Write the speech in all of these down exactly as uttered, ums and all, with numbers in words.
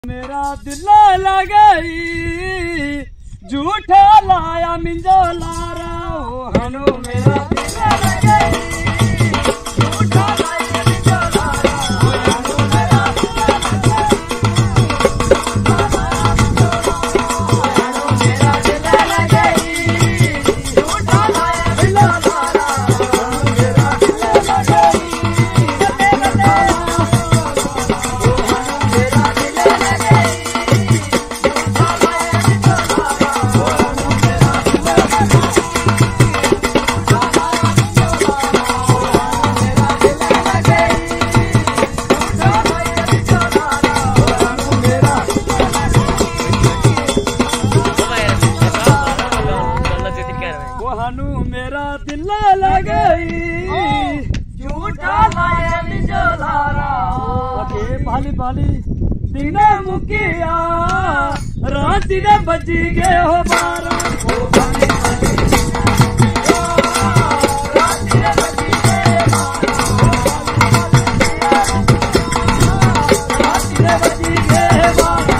मेरा दिल लगई झूठा लाया मिंजो लारा ओ हनु मेरा दिल लगई झूठा लाया मिंजो लारा ओ हनु मेरा दिल लगई झूठा लाया मिंजो लारा हनु मेरा दिल लगई मेरा दिल लगई झूठा लाया मिंजो लारा ओके भाली भाली दिन मुकिया रात ने बजी गए हो बारा ओ भाली भाली रात ने बजी गए रात ने बजी गए बारा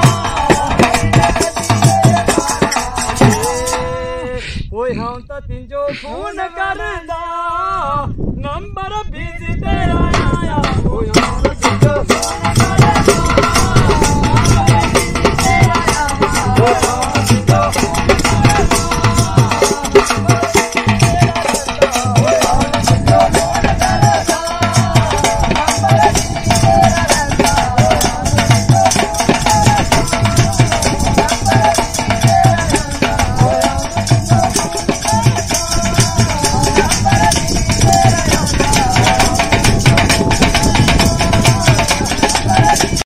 हम तो तीन